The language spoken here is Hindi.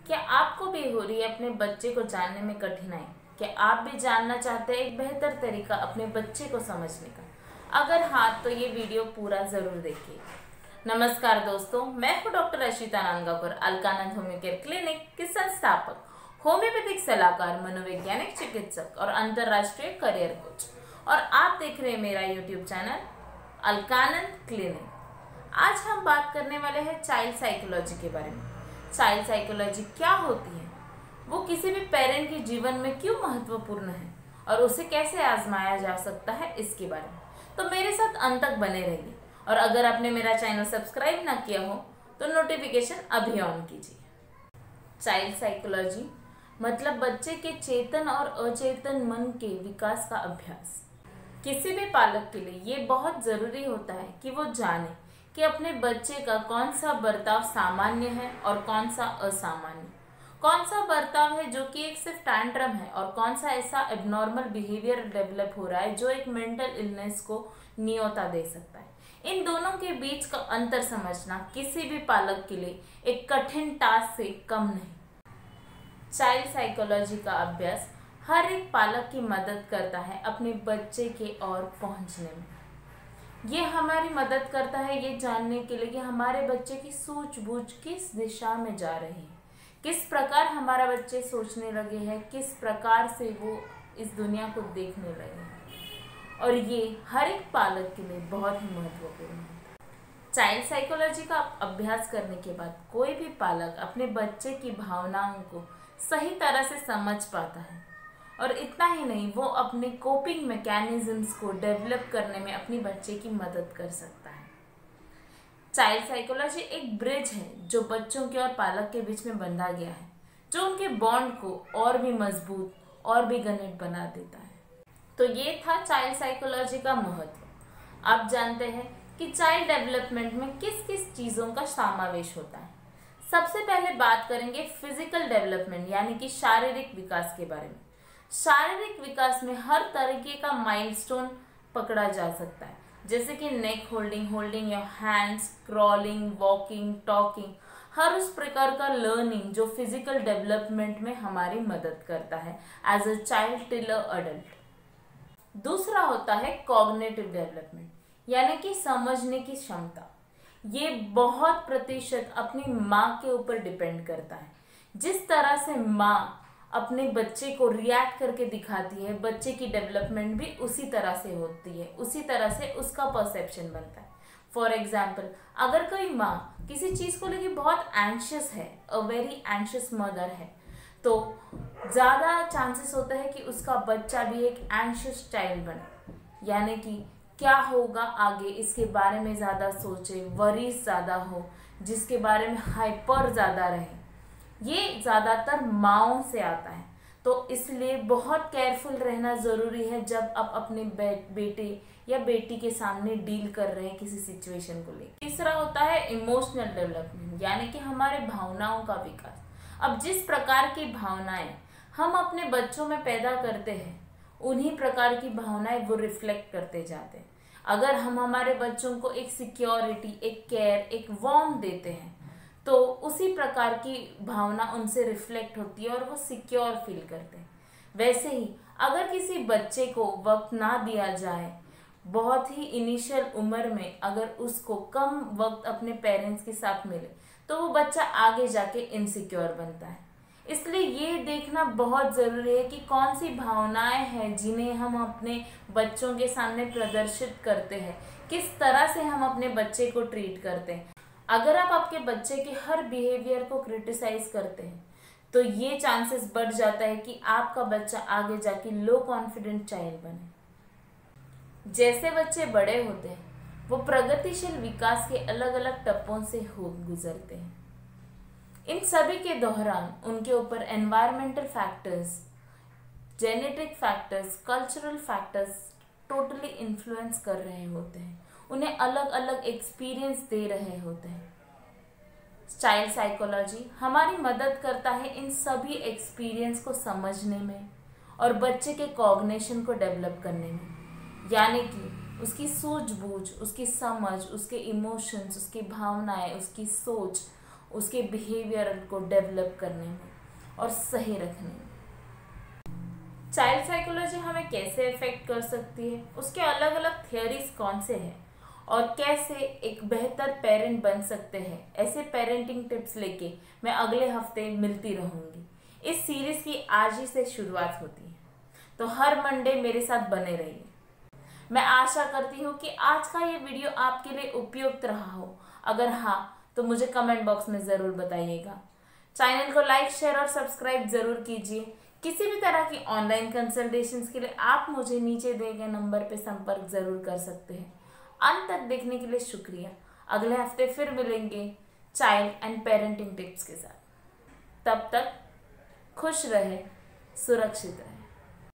क्या आपको भी हो रही है अपने बच्चे को जानने में कठिनाई? क्या आप भी जानना चाहते हैं एक बेहतर तरीका अपने बच्चे को समझने का? अगर हाँ, तो ये वीडियो पूरा जरूर देखिए। नमस्कार दोस्तों, मैं हूँ doctor Ashita Nandgaonkar, Alkanand homoeo care clinic के संस्थापक, होम्योपैथिक सलाहकार, मनोवैज्ञानिक चिकित्सक और अंतर्राष्ट्रीय करियर कोच। और आप देख रहे हैं मेरा यूट्यूब चैनल अलकानंद क्लिनिक। आज हम बात करने वाले हैं चाइल्ड साइकोलॉजी के बारे में। चाइल्ड साइकोलॉजी क्या होती है, वो किसी भी पेरेंट के जीवन में क्यों महत्वपूर्ण है और उसे कैसे आजमाया जा सकता है, इसके बारे में तो मेरे साथ अंत तक बने रहिए। और अगर आपने मेरा चैनल सब्सक्राइब ना किया हो तो नोटिफिकेशन अभी ऑन कीजिए। चाइल्ड साइकोलॉजी मतलब बच्चे के चेतन और अचेतन मन के विकास का अभ्यास। किसी भी पालक के लिए ये बहुत जरूरी होता है कि वो जाने कि अपने बच्चे का कौन सा बर्ताव सामान्य है और कौन सा असामान्य, कौन सा बर्ताव है जो कि एक सिर्फ टैंट्रम है और कौन सा ऐसा एबनॉर्मल बिहेवियर डेवलप हो रहा है जो एक मेंटल इलनेस को न्योता दे सकता है। इन दोनों के बीच का अंतर समझना किसी भी पालक के लिए एक कठिन टास्क से कम नहीं। चाइल्ड साइकोलॉजी का अभ्यास हर एक पालक की मदद करता है अपने बच्चे के ओर पहुंचने में। ये हमारी मदद करता है ये जानने के लिए कि हमारे बच्चे की सूझबूझ किस दिशा में जा रही है, किस प्रकार हमारा बच्चे सोचने लगे हैं, किस प्रकार से वो इस दुनिया को देखने लगे हैं। और ये हर एक पालक के लिए बहुत ही महत्वपूर्ण है। चाइल्ड साइकोलॉजी का अभ्यास करने के बाद कोई भी पालक अपने बच्चे की भावनाओं को सही तरह से समझ पाता है और इतना ही नहीं, वो अपने कोपिंग मैकेनिज्म्स को डेवलप करने में अपनी बच्चे की मदद कर सकता है। चाइल्ड साइकोलॉजी एक ब्रिज है जो बच्चों के और पालक के बीच में बंधा गया है, जो उनके बॉन्ड को और भी मजबूत और भी घनिष्ठ बना देता है। तो ये था चाइल्ड साइकोलॉजी का महत्व। अब जानते हैं कि चाइल्ड डेवलपमेंट में किस किस चीज़ों का समावेश होता है। सबसे पहले बात करेंगे फिजिकल डेवलपमेंट यानी कि शारीरिक विकास के बारे में। शारीरिक विकास में हर तरीके का माइलस्टोन पकड़ा जा सकता है, जैसे कि neck holding, holding your hands, crawling, walking, talking, हर उस प्रकार का लर्निंग जो फिजिकल डेवलपमेंट में हमारी मदद करता है as a child till a adult. दूसरा होता है कॉग्निटिव डेवलपमेंट यानी कि समझने की क्षमता। ये बहुत प्रतिशत अपनी माँ के ऊपर डिपेंड करता है। जिस तरह से माँ अपने बच्चे को रिएक्ट करके दिखाती है, बच्चे की डेवलपमेंट भी उसी तरह से होती है, उसी तरह से उसका परसेप्शन बनता है। फॉर एग्जाम्पल, अगर कोई माँ किसी चीज़ को लेकर बहुत एंशियस है, अ वेरी एंशियस मदर है, तो ज़्यादा चांसेस होता है कि उसका बच्चा भी एक एंशियस चाइल्ड बने, यानी कि क्या होगा आगे इसके बारे में ज़्यादा सोचे, वरीज ज़्यादा हो, जिसके बारे में हाइपर ज़्यादा रहे। ये ज़्यादातर माँओं से आता है, तो इसलिए बहुत केयरफुल रहना ज़रूरी है जब आप अपने बेटे या बेटी के सामने डील कर रहे हैं किसी सिचुएशन को लेकर। तीसरा होता है इमोशनल डेवलपमेंट यानी कि हमारे भावनाओं का विकास। अब जिस प्रकार की भावनाएं हम अपने बच्चों में पैदा करते हैं, उन्हीं प्रकार की भावनाएं वो रिफ्लेक्ट करते जाते हैं। अगर हम हमारे बच्चों को एक सिक्योरिटी, एक केयर, एक वार्म देते हैं, तो उसी प्रकार की भावना उनसे रिफ्लेक्ट होती है और वो सिक्योर फील करते हैं। वैसे ही अगर किसी बच्चे को वक्त ना दिया जाए, बहुत ही इनिशियल उम्र में अगर उसको कम वक्त अपने पेरेंट्स के साथ मिले, तो वो बच्चा आगे जाके इनसिक्योर बनता है। इसलिए ये देखना बहुत ज़रूरी है कि कौन सी भावनाएं हैं जिन्हें हम अपने बच्चों के सामने प्रदर्शित करते हैं, किस तरह से हम अपने बच्चे को ट्रीट करते हैं। अगर आप आपके बच्चे के हर बिहेवियर को क्रिटिसाइज करते हैं, तो ये चांसेस बढ़ जाता है कि आपका बच्चा आगे जाके लो कॉन्फिडेंट चाइल्ड बने। जैसे बच्चे बड़े होते हैं, वो प्रगतिशील विकास के अलग अलग टप्पों से हो गुजरते हैं। इन सभी के दौरान उनके ऊपर environmental factors, genetic factors, cultural factors totally influence कर रहे होते हैं, उन्हें अलग अलग एक्सपीरियंस दे रहे होते हैं। चाइल्ड साइकोलॉजी हमारी मदद करता है इन सभी एक्सपीरियंस को समझने में और बच्चे के कॉग्निशन को डेवलप करने में, यानी कि उसकी सूझबूझ, उसकी समझ, उसके इमोशंस, उसकी भावनाएं, उसकी सोच, उसके बिहेवियर को डेवलप करने में और सही रखने में। चाइल्ड साइकोलॉजी हमें कैसे इफेक्ट कर सकती है, उसके अलग अलग थियोरीज कौन से हैं और कैसे एक बेहतर पेरेंट बन सकते हैं, ऐसे पेरेंटिंग टिप्स लेके मैं अगले हफ्ते मिलती रहूंगी। इस सीरीज की आज ही से शुरुआत होती है, तो हर मंडे मेरे साथ बने रहिए। मैं आशा करती हूँ कि आज का ये वीडियो आपके लिए उपयुक्त रहा हो। अगर हाँ तो मुझे कमेंट बॉक्स में ज़रूर बताइएगा। चैनल को लाइक, शेयर और सब्सक्राइब ज़रूर कीजिए। किसी भी तरह की ऑनलाइन कंसल्टेशंस के लिए आप मुझे नीचे दिए गए नंबर पर संपर्क ज़रूर कर सकते हैं। अंत तक देखने के लिए शुक्रिया। अगले हफ्ते फिर मिलेंगे चाइल्ड एंड पेरेंटिंग टिप्स के साथ। तब तक खुश रहे, सुरक्षित रहे।